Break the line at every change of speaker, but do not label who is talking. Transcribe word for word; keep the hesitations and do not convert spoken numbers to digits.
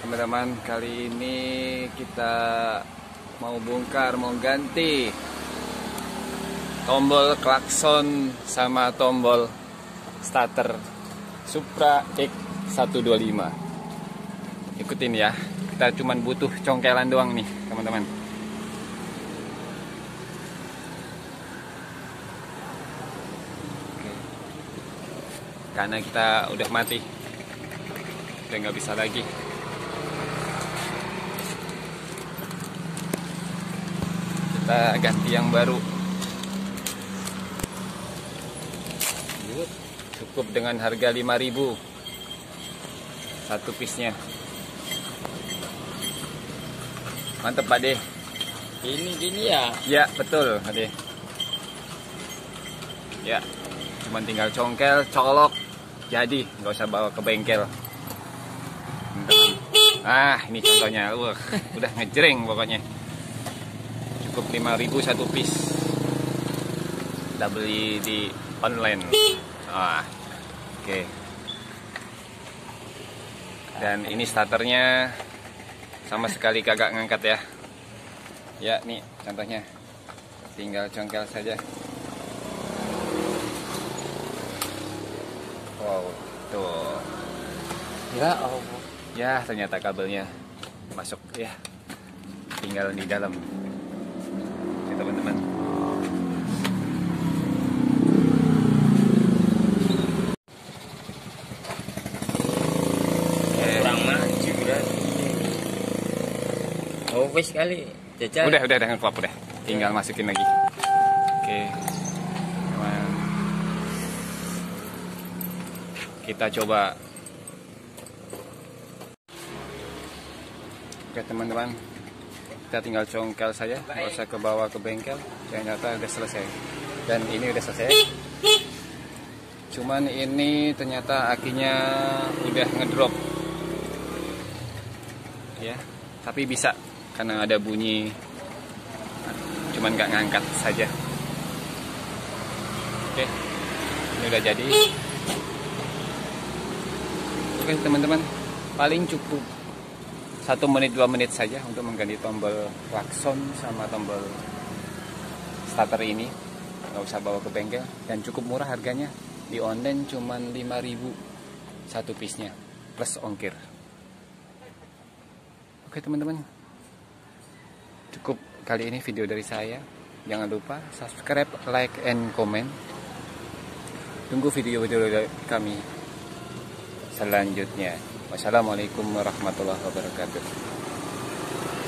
teman-teman, kali ini kita mau bongkar, mau ganti tombol klakson sama tombol starter Supra X seratus dua puluh lima. Ikutin ya, kita cuman butuh congkelan doang nih teman-teman. Karena kita udah mati, udah nggak bisa lagi. Kita ganti yang baru. Cukup dengan harga lima ribu satu piece-nya. Mantep Pak De.
Ini gini ya?
Ya betul Pak De. Ya, cuman tinggal congkel, colok, jadi nggak usah bawa ke bengkel. Ah, ini contohnya. Wah, udah ngejreng pokoknya. Cukup lima ribu satu piece. Kita beli di online. Ah, oke. Okay. Dan ini starternya sama sekali kagak ngangkat ya. Ya, nih contohnya. Tinggal congkel saja. Wow, tuh.
Ya Allah.
Ya, ternyata kabelnya masuk ya. Tinggal di dalam. Oke, teman-teman.
Kurang maju berarti. Oh, wis kali. Jajal.
Udah, udah, udah ngeklap udah. Tinggal ya. Masukin lagi. Oke. Teman. Kita coba. Oke teman-teman, kita tinggal congkel saja, nggak usah ke bawah ke bengkel. Ternyata udah selesai. Dan ini udah selesai. Cuman ini ternyata akinya udah ngedrop. Ya, tapi bisa karena ada bunyi. Cuman nggak ngangkat saja. Oke, ini udah jadi. Oke teman-teman, paling cukup satu menit dua menit saja untuk mengganti tombol klakson sama tombol starter ini. Nggak usah bawa ke bengkel dan cukup murah harganya. Di online cuman lima ribu satu piece nya plus ongkir. Oke teman-teman, cukup kali ini video dari saya. Jangan lupa subscribe, like, and comment. Tunggu video-video dari kami selanjutnya. Wassalamualaikum warahmatullahi wabarakatuh.